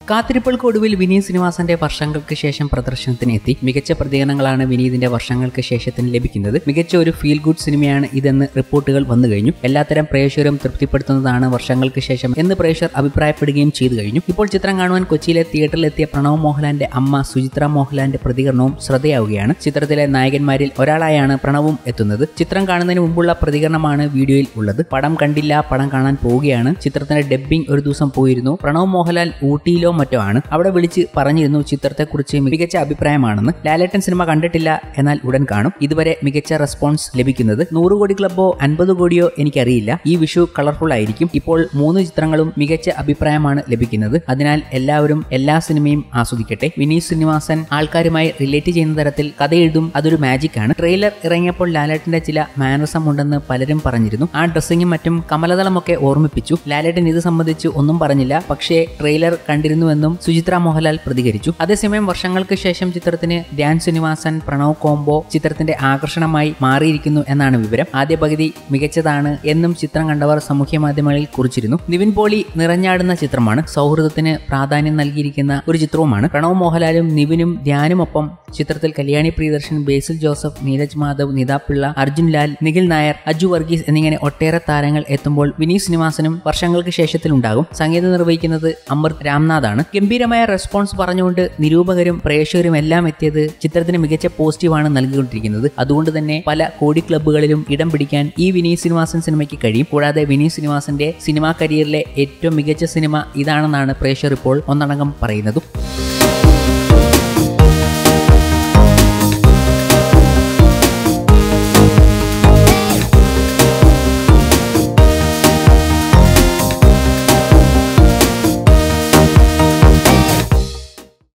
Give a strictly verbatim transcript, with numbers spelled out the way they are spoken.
കാത്തിരിപ്പുകൾക്കൊടുവിൽ വിനീത് ശ്രീനിവാസന്റെ വർഷങ്ങൾക്ക് ശേഷം പ്രദർശനത്തിന് എത്തി. മികച്ച പ്രതികരണങ്ങളാണ് വിനീതിന്റെ വർഷങ്ങൾക്ക് ശേഷത്തിന് ലഭിക്കുന്നത്. മികച്ച ഒരു ഫീൽ ഗുഡ് സിനിമയാണ് ഇതെന്ന് റിപ്പോർട്ടുകൾ വന്നു കഴിഞ്ഞു. എല്ലാത്തരം പ്രേക്ഷകരും തൃപ്തിപ്പെടുത്തുന്നതാണ് വർഷങ്ങൾക്ക് ശേഷം എന്ന് പ്രേക്ഷകർ അഭിപ്രായപ്പെടുകയും ചെയ്തു കഴിഞ്ഞു. ഇപ്പോൾ ചിത്രം കാണുവാൻ കൊച്ചിയിലെ തിയേറ്ററിലെത്തിയ പ്രണവ് മോഹൻലാലിന്റെ അമ്മ സുചിത്ര മോഹൻലാലിന്റെ പ്രതികരണവും ശ്രദ്ധയാവുകയാണ്. ചിത്രത്തിലെ നായകന്മാരിൽ ഒരാളായാണ് പ്രണവും എത്തുന്നത്. ചിത്രം കാണുന്നതിന് മുമ്പുള്ള പ്രതികരണമാണ് വീഡിയോയിൽ ഉള്ളത്. പടം കണ്ടില്ല, പടം കാണാൻ പോവുകയാണ്. ചിത്രത്തിന്റെ ഡബ്ബിംഗ് ഒരു ദിവസം പോയിരുന്നു. പ്രണവ് മോഹൻലാൽ ഊട്ടിയിലോ മറ്റോ ആണ്. അവിടെ വിളിച്ച് പറഞ്ഞിരുന്നു ചിത്രത്തെക്കുറിച്ച് മികച്ച അഭിപ്രായമാണെന്ന്. ലാലേട്ടൻ സിനിമ കണ്ടിട്ടില്ല, എന്നാൽ ഉടൻ കാണും. ഇതുവരെ മികച്ച റെസ്പോൺസ് ലഭിക്കുന്നത്. നൂറ് കോടി ക്ലബ്ബോ അൻപത് കോടിയോ എനിക്കറിയില്ല. ഈ വിഷു കളർഫുൾ ആയിരിക്കും. ഇപ്പോൾ മൂന്ന് ചിത്രങ്ങളും മികച്ച അഭിപ്രായമാണ് ലഭിക്കുന്നത്. അതിനാൽ എല്ലാവരും എല്ലാ സിനിമയും ആസ്വദിക്കട്ടെ. വിനീത് ശ്രീനിവാസൻ ആൾക്കാരുമായി റിലേറ്റ് ചെയ്യുന്ന തരത്തിൽ കഥ എഴുതും. അതൊരു മാജിക് ആണ്. ട്രെയിലർ ഇറങ്ങിയപ്പോൾ ലാലേട്ടന്റെ ചില മാനസം ഉണ്ടെന്ന് പലരും പറഞ്ഞിരുന്നു. ആ ഡ്രസ്സിങ്ങും മറ്റും കമലദളമൊക്കെ ഓർമ്മിപ്പിച്ചു. ലാലേട്ടൻ ഇത് സംബന്ധിച്ച് ഒന്നും പറഞ്ഞില്ല. പക്ഷേ ട്രെയിലർ കണ്ടിരുന്നു എന്നും സുചിത്ര മോഹൻലാൽ പ്രതികരിച്ചു. അതേസമയം വർഷങ്ങൾക്ക് ശേഷം ചിത്രത്തിന് ധ്യാൻ ശ്രീനിവാസൻ പ്രണവ് കോംബോ ചിത്രത്തിന്റെ ആകർഷണമായി മാറിയിരിക്കുന്നു എന്നാണ് വിവരം. ആദ്യ പകുതി മികച്ചതാണ് എന്നും ചിത്രം കണ്ടവർ സാമൂഹ്യ മാധ്യമങ്ങളിൽ കുറിച്ചിരുന്നു. നിവിൻ പോളി നിറഞ്ഞാടുന്ന ചിത്രമാണ്. സൗഹൃദത്തിന് പ്രാധാന്യം നൽകിയിരിക്കുന്ന ഒരു ചിത്രവുമാണ്. പ്രണവ് മോഹൻലാലും നിവിനും ധ്യാനുമൊപ്പം ചിത്രത്തിൽ കല്യാണി പ്രിയദർശൻ, ബേസിൽ ജോസഫ്, നീരജ് മാധവ്, നിതാ പിള്ള, അർജുൻ ലാൽ, നിഖിൽ നായർ, അജു വർഗീസ് എന്നിങ്ങനെ ഒട്ടേറെ താരങ്ങൾ എത്തുമ്പോൾ വിനീത് ശ്രീനിവാസനും വർഷങ്ങൾക്ക് ശേഷത്തിലുണ്ടാകും. സംഗീതം നിർവഹിക്കുന്നത് അമൃത് രാംനാഥാണ്. ഗംഭീരമായ റെസ്പോൺസ് പറഞ്ഞുകൊണ്ട് നിരൂപകരും പ്രേക്ഷകരും എല്ലാം എത്തിയത് ചിത്രത്തിന് മികച്ച പോസിറ്റീവാണ് നൽകിക്കൊണ്ടിരിക്കുന്നത്. അതുകൊണ്ട് തന്നെ പല കോടി ക്ലബ്ബുകളിലും ഇടം പിടിക്കാൻ ഈ വിനീത് ശ്രീനിവാസൻ സിനിമയ്ക്ക് കഴിയും. കൂടാതെ വിനീത് ശ്രീനിവാസന്റെ സിനിമാ കരിയറിലെ ഏറ്റവും മികച്ച സിനിമ ഇതാണെന്നാണ് പ്രേക്ഷകർ ഇപ്പോൾ ഒന്നടങ്കം പറയുന്നതും.